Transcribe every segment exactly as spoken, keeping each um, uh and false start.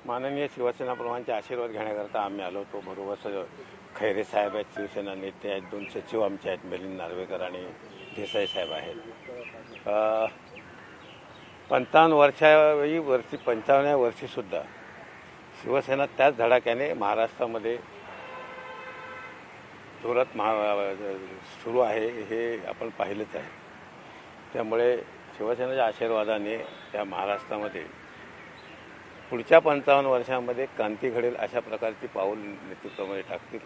माननीय शिवसेना प्रमुखांचे आशीर्वाद घेण्याकरता आम्ही आलो होतो. बरोबर खैरे साहेब आहेत, शिवसेना नेते आहेत, दोन सचिव आमचे आहेत, मिलिंद नार्वेकर आणि देसाई साहेब आहेत. पंचावन्न वर्षावेळी वर्षी पंचावन्नव्या वर्षीसुद्धा शिवसेना त्याच धडाक्याने महाराष्ट्रामध्ये जोरात महा सुरू आहे हे आपण पाहिलंच आहे. त्यामुळे शिवसेनेच्या आशीर्वादाने या महाराष्ट्रामध्ये पुढच्या पंचावन्न वर्षांमध्ये क्रांती घडेल अशा प्रकारची पाऊल नेतृत्वामध्ये टाकतील.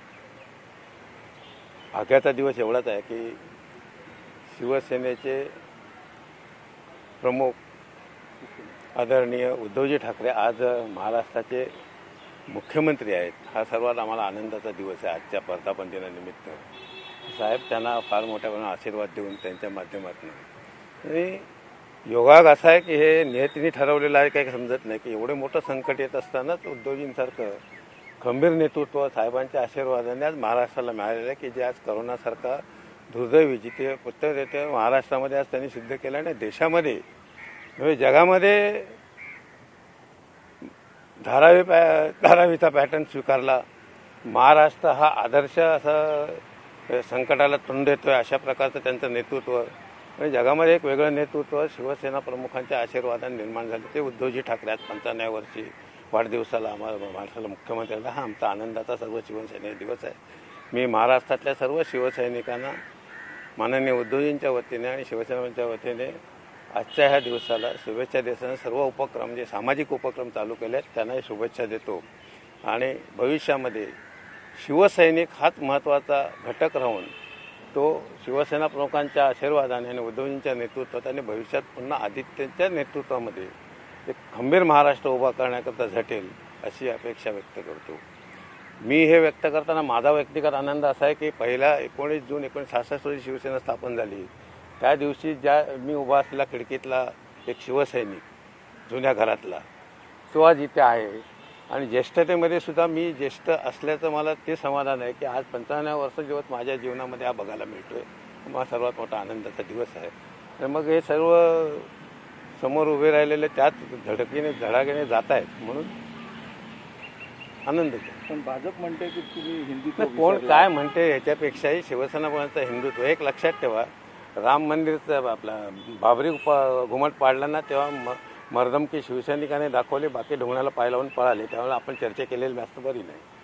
भाग्याचा दिवस एवढाच आहे की शिवसेनेचे प्रमुख आदरणीय उद्धवजी ठाकरे आज महाराष्ट्राचे मुख्यमंत्री आहेत. हा सर्वात आम्हाला आनंदाचा दिवस आहे आजच्या वर्धापन दिनानिमित्त. साहेब त्यांना फार मोठ्या प्रमाणात आशीर्वाद देऊन त्यांच्या माध्यमातून आणि योगाग असा आहे की हे नियतीने ठरवलेलं आहे, काही समजत नाही की एवढे मोठं संकट येत असतानाच उद्धवजींसारखं खंबीर नेतृत्व साहेबांच्या आशीर्वादाने आज महाराष्ट्राला मिळालेलं आहे की जे आज करोनासारखा दुर्दैवी जिथे उत्तर येते महाराष्ट्रामध्ये आज त्यांनी सिद्ध केलं आणि देशामध्ये म्हणजे जगामध्ये धारावी पॅ धारावीचा पॅटर्न स्वीकारला. महाराष्ट्र हा आदर्श असा संकटाला तोंड देतोय अशा प्रकारचं त्यांचं नेतृत्व म्हणजे जगामध्ये एक वेगळं नेतृत्व शिवसेना प्रमुखांच्या आशीर्वादाने निर्माण झाले. ते उद्धवजी ठाकरे आज पंचावन्नव्या वर्षी वाढदिवसाला आम्हाला महाराष्ट्राला मुख्यमंत्री झाला. हा आमचा आनंदाचा सर्व शिवसैनिक दिवस आहे. मी महाराष्ट्रातल्या सर्व शिवसैनिकांना माननीय उद्धवजींच्या वतीने आणि शिवसेनेच्या वतीने आजच्या ह्या दिवसाला शुभेच्छा देताना सर्व उपक्रम जे सामाजिक उपक्रम चालू केले आहेत त्यांनाही शुभेच्छा देतो. आणि भविष्यामध्ये शिवसैनिक हाच महत्त्वाचा घटक राहून तो शिवसेना प्रमुखांच्या आशीर्वादाने आणि उद्धवजींच्या नेतृत्वात आणि भविष्यात पुन्हा आदित्यच्या नेतृत्वामध्ये एक खंबीर महाराष्ट्र उभा करण्याकरता झटेल अशी अपेक्षा व्यक्त करतो. मी हे व्यक्त करताना माझा व्यक्तिगत आनंद असा आहे की पहिला एकोणीस जून एकोणीसशे सहासष्ट रोजी शिवसेना स्थापन झाली. त्या दिवशी ज्या मी उभा असलेला खिडकीतला एक शिवसैनिक जुन्या घरातला तो आज इथे आहे आणि ज्येष्ठतेमध्ये सुद्धा मी ज्येष्ठ असल्याचं मला ते समाधान आहे की आज पंचावन्न वर्ष दिवस माझ्या जीवनामध्ये हा बघायला मिळतोय. मला सर्वात मोठा आनंदाचा दिवस आहे. तर मग हे सर्व समोर उभे राहिलेले त्याच धडकीने धडाक्याने जात आहेत म्हणून आनंद. पण भाजप म्हणते की तुम्ही हिंदुत्व कोण काय म्हणते याच्यापेक्षाही शिवसेना कोणाचं हिंदुत्व एक लक्षात ठेवा. राम मंदिरचं आपला बाबरी घुमट पाडला ना तेव्हा म मर्दमकी शिवसैनिकाने दाखवले, बाकी ढोंगणाला पाय लावून पळाले. त्यावेळेला आपण चर्चा केलेली जास्त बरी नाही.